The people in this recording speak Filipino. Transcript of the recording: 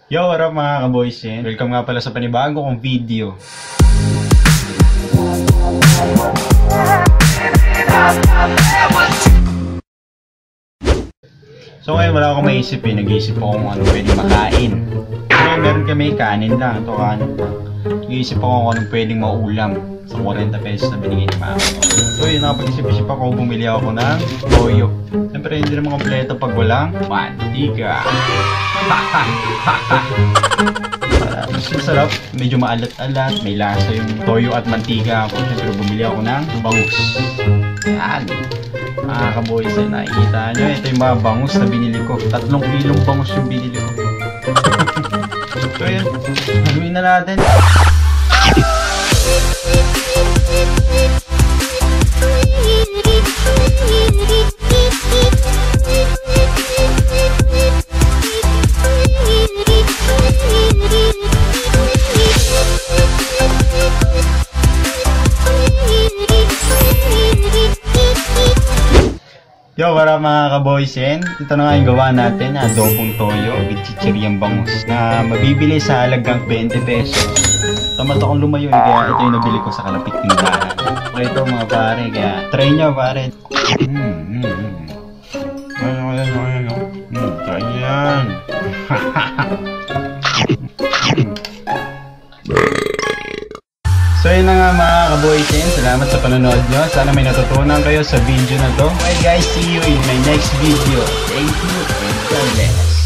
Yo, what up mga kaboys yan? Welcome nga pala sa panibago kong video. So ngayon wala akong maisip eh. Nag-iisip ako kung ano pwedeng makain. So meron kami kanin lang. Ito kanin lang. Nag-iisip ako kung anong pwedeng maulam sa 40 pesos na binigay ni mama. So yun, nakapag-isip-isip ako, bumili ako ng toyo. Siyempre hindi naman kompleto pag walang mantika. Mas masarap, medyo maalat-alat, may lasa yung toyo at mantika ako. Siyempre bumili ako ng bangus. Yan. Mga kaboys, ay nakikita nyo, ito yung mga bangus na binili ko. 3 kilong bangus yung binili ko. So yun, gawin na natin. Yo, para mga kaboysen, ito na nga yung gawa natin, adobong toyo with chichiryang bangus na mabibili sa halagang 20 pesos. Tamat akong lumayo, kaya ito yung nabili ko sa kalapit tindahan. So ito mga pare, kaya try nyo pare. Try yan. So yun na nga mga kaboysen, salamat sa panonood nyo. Sana may natutunan kayo sa video na to. Okay guys, see you in my next video. Thank you and God bless.